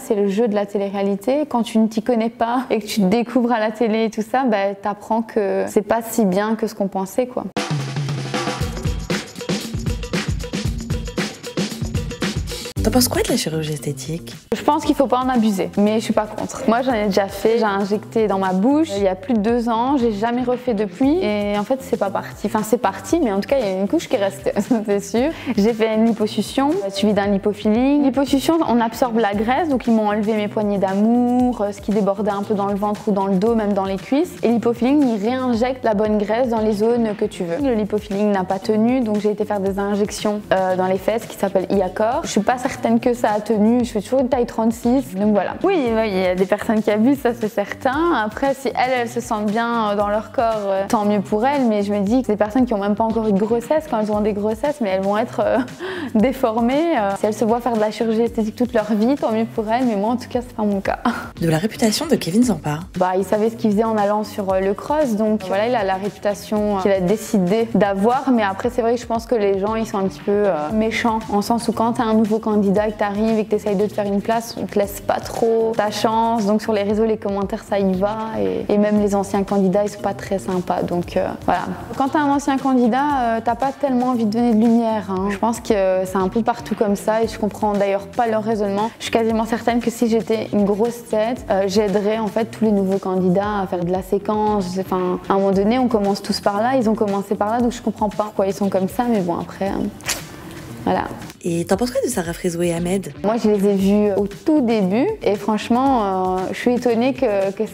C'est le jeu de la télé-réalité. Quand tu ne t'y connais pas et que tu te découvres à la télé et tout ça, bah, t'apprends que c'est pas si bien que ce qu'on pensait, quoi. T'en penses quoi de la chirurgie esthétique? Je pense qu'il faut pas en abuser, mais je suis pas contre. Moi j'en ai déjà fait, j'ai injecté dans ma bouche il y a plus de 2 ans, j'ai jamais refait depuis et en fait c'est pas parti. Enfin c'est parti, mais en tout cas il y a une couche qui reste, c'est sûr. J'ai fait une liposuction suivie d'un lipofilling. Liposuction, on absorbe la graisse, donc ils m'ont enlevé mes poignées d'amour, ce qui débordait un peu dans le ventre ou dans le dos, même dans les cuisses. Et lipofilling, il réinjecte la bonne graisse dans les zones que tu veux. Le lipofilling n'a pas tenu, donc j'ai été faire des injections dans les fesses qui s'appellent Iacor. Je suis pas certaine que ça a tenu, je fais toujours une taille 36, donc voilà. Oui, il y a des personnes qui abusent, ça c'est certain. Après, si elles se sentent bien dans leur corps, tant mieux pour elles, mais je me dis que des personnes qui ont même pas encore eu de grossesse, quand elles auront des grossesses, mais elles vont être déformées. Si elles se voient faire de la chirurgie esthétique toute leur vie, tant mieux pour elles, mais moi en tout cas c'est pas mon cas. De la réputation de Kevin Zampa. Bah, il savait ce qu'il faisait en allant sur le cross, donc voilà, il a la réputation qu'il a décidé d'avoir, mais après c'est vrai que je pense que les gens ils sont un petit peu méchants, en sens où quand t'as un nouveau candidat et que t'arrives et que t'essayes de te faire une place, on te laisse pas trop ta chance, donc sur les réseaux, les commentaires ça y va, et même les anciens candidats ils sont pas très sympas, donc voilà. Quand t'as un ancien candidat, t'as pas tellement envie de donner de lumière, hein. Je pense que c'est un peu partout comme ça et je comprends d'ailleurs pas leur raisonnement. Je suis quasiment certaine que si j'étais une grosse tête, j'aiderais en fait tous les nouveaux candidats à faire de la séquence. Enfin, à un moment donné, on commence tous par là, ils ont commencé par là, donc je comprends pas pourquoi ils sont comme ça, mais bon après, voilà. Et t'en penses quoi de Sarah Frézou et Ahmed? Moi, je les ai vus au tout début et franchement, je suis étonnée que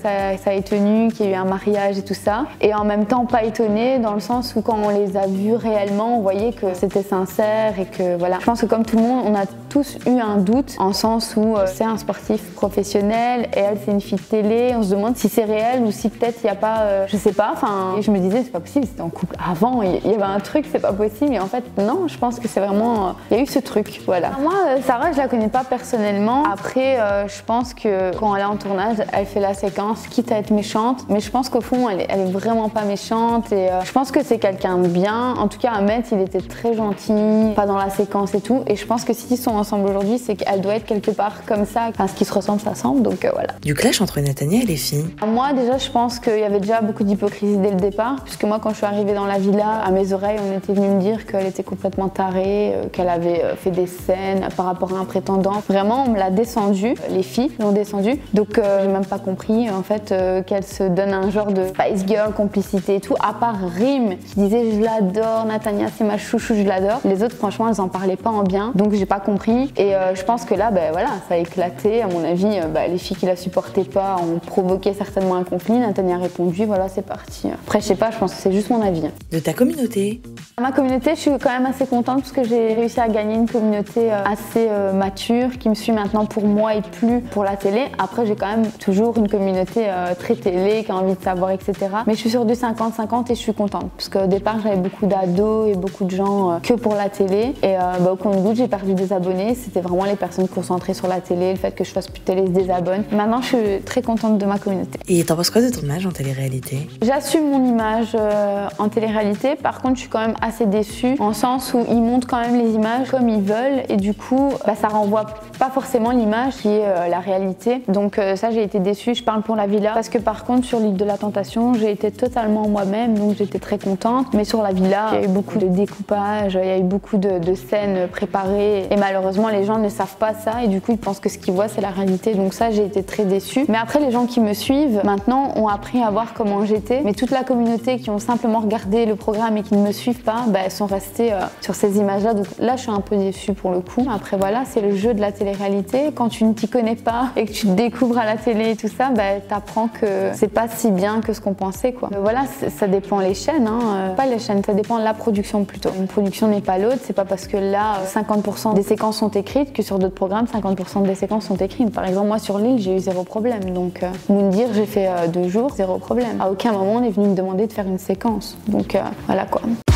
ça ait tenu, qu'il y ait eu un mariage et tout ça. Et en même temps, pas étonnée dans le sens où quand on les a vus réellement, on voyait que c'était sincère et que voilà. Je pense que comme tout le monde, on a tous eu un doute en sens où c'est un sportif professionnel et elle, c'est une fille de télé. On se demande si c'est réel ou si peut-être il n'y a pas, je sais pas. Enfin, et je me disais, c'est pas possible, c'était en couple avant, il y avait un truc, c'est pas possible. Et en fait, non, je pense que c'est vraiment, il y a eu ce truc, voilà. Moi, Sarah, je la connais pas personnellement. Après, je pense que quand elle est en tournage, elle fait la séquence, quitte à être méchante. Mais je pense qu'au fond, elle est vraiment pas méchante. Et je pense que c'est quelqu'un de bien. En tout cas, Ahmed, il était très gentil, pas dans la séquence et tout. Et je pense que s'ils sont ensemble aujourd'hui, c'est qu'elle doit être quelque part comme ça. Enfin, ce qui se ressemble, ça semble. Donc voilà. Du clash entre Nathania et les filles. Moi, déjà, je pense qu'il y avait déjà beaucoup d'hypocrisie dès le départ. Puisque moi, quand je suis arrivée dans la villa, à mes oreilles, on était venu me dire qu'elle était complètement tarée, qu'elle avait fait des scènes par rapport à un prétendant. Vraiment, on me l'a descendu, les filles l'ont descendu. Donc, j'ai même pas compris en fait qu'elle se donne un genre de Spice Girl, complicité et tout. À part Rim qui disait je l'adore, Nathania c'est ma chouchou, je l'adore. Les autres, franchement, elles en parlaient pas en bien. Donc, j'ai pas compris. Et je pense que là, ben voilà, ça a éclaté. À mon avis, les filles qui la supportaient pas ont provoqué certainement un conflit. Nathania a répondu, voilà, c'est parti. Après, je sais pas, je pense que c'est juste mon avis. De ta communauté? Ma communauté, je suis quand même assez contente parce que j'ai réussi à gagner une communauté assez mature qui me suit maintenant pour moi et plus pour la télé. Après, j'ai quand même toujours une communauté très télé qui a envie de savoir, etc. Mais je suis sur du 50-50 et je suis contente parce qu'au départ, j'avais beaucoup d'ados et beaucoup de gens que pour la télé. Et au compte-gouttes, j'ai perdu des abonnés. C'était vraiment les personnes concentrées sur la télé, le fait que je fasse plus de télé se désabonnent. Maintenant, je suis très contente de ma communauté. Et t'en penses quoi de ton image en télé-réalité? J'assume mon image en télé-réalité. Par contre, je suis quand même assez déçue en sens où ils montrent quand même les images comme ils veulent et du coup, ça renvoie pas forcément l'image qui est la réalité. Donc ça, j'ai été déçue. Je parle pour la villa parce que par contre, sur l'île de la Tentation, j'ai été totalement moi-même, donc j'étais très contente. Mais sur la villa, il y a eu beaucoup de découpage, il y a eu beaucoup de scènes préparées et malheureusement, les gens ne savent pas ça et du coup, ils pensent que ce qu'ils voient, c'est la réalité. Donc ça, j'ai été très déçue. Mais après, les gens qui me suivent maintenant ont appris à voir comment j'étais. Mais toute la communauté qui ont simplement regardé le programme et qui ne me suivent pas, elles sont restées sur ces images-là. Donc là, je suis un peu déçue pour le coup. Après voilà, c'est le jeu de la télé-réalité. Quand tu ne t'y connais pas et que tu te découvres à la télé et tout ça, t'apprends que c'est pas si bien que ce qu'on pensait, quoi. Voilà, ça dépend les chaînes, hein. Pas les chaînes, ça dépend de la production plutôt. Une production n'est pas l'autre, c'est pas parce que là 50% des séquences sont écrites que sur d'autres programmes 50% des séquences sont écrites. Par exemple, moi sur l'île, j'ai eu 0 problème. Donc Moundir, j'ai fait 2 jours, 0 problème. À aucun moment on est venu me demander de faire une séquence. Donc voilà quoi.